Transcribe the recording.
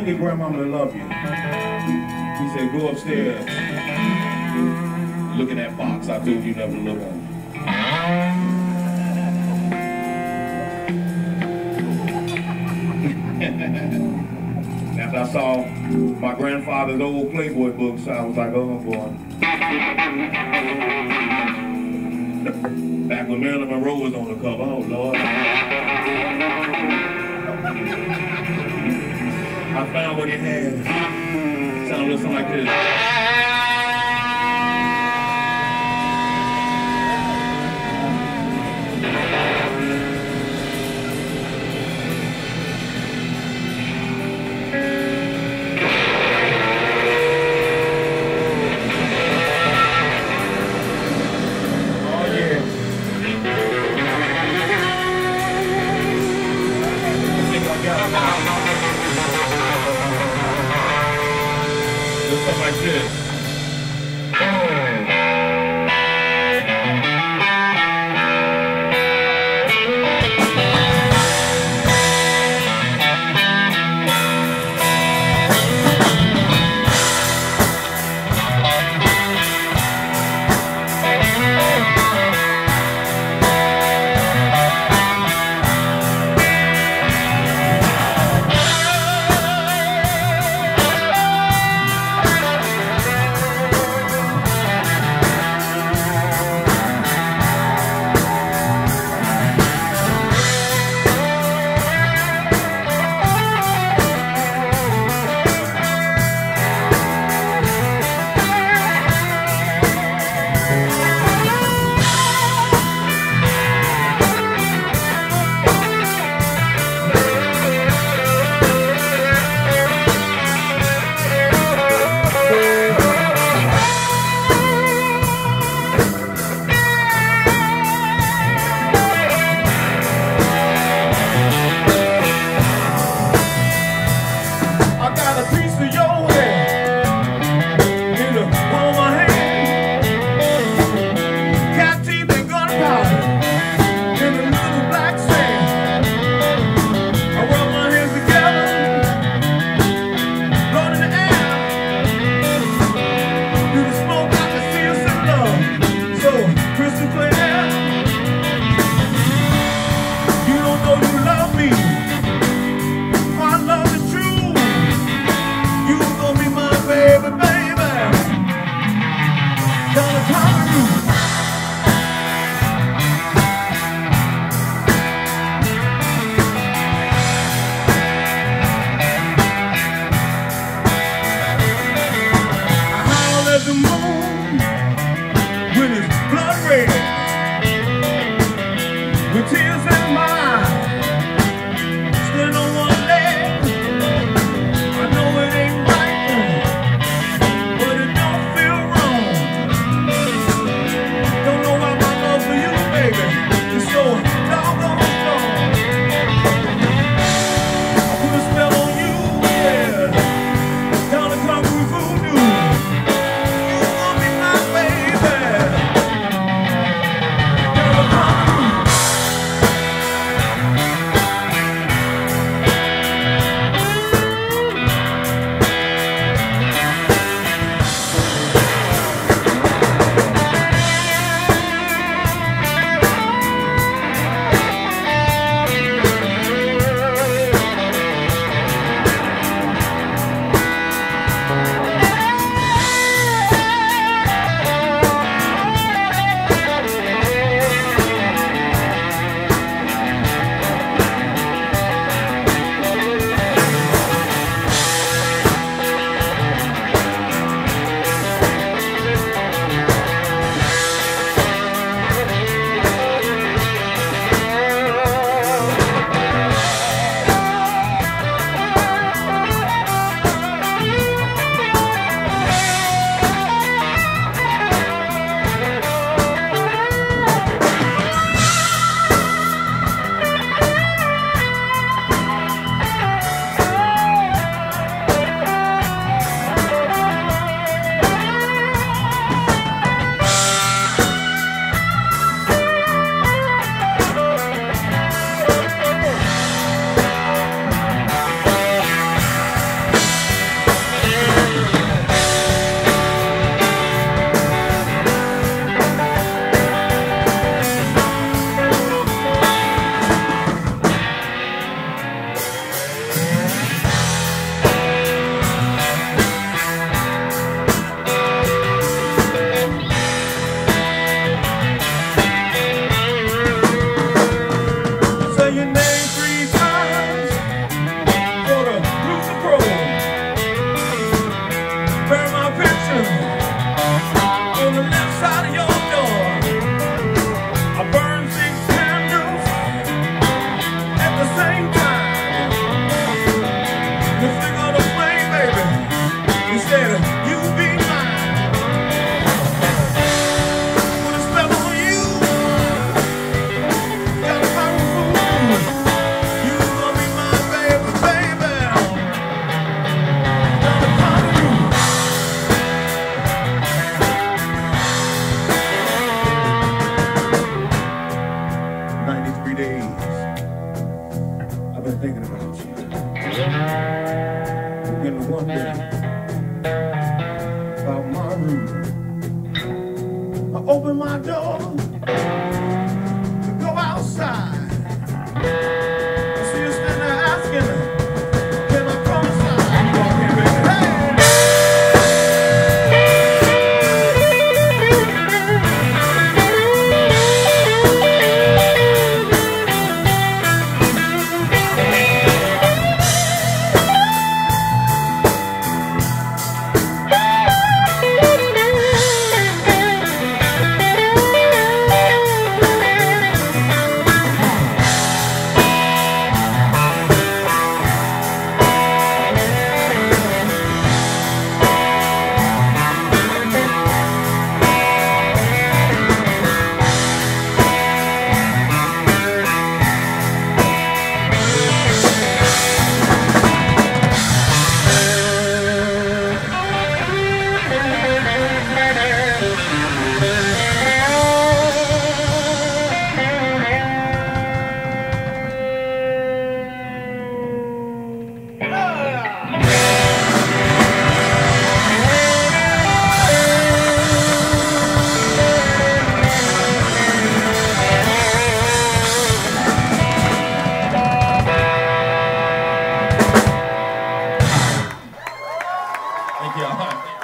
your grandmama to love you. He said, go upstairs. Look in that box I told you never to look on. After I saw my grandfather's old Playboy books, I was like, oh boy. Back when Marilyn Monroe was on the cover, oh Lord. I found what he had. Sound a little something like this. Something like this. been thinking about you. Getting to wonder about my room. I open my door to go outside. I see you standing there asking, can I come inside? Come here, baby. Hey! Thank you.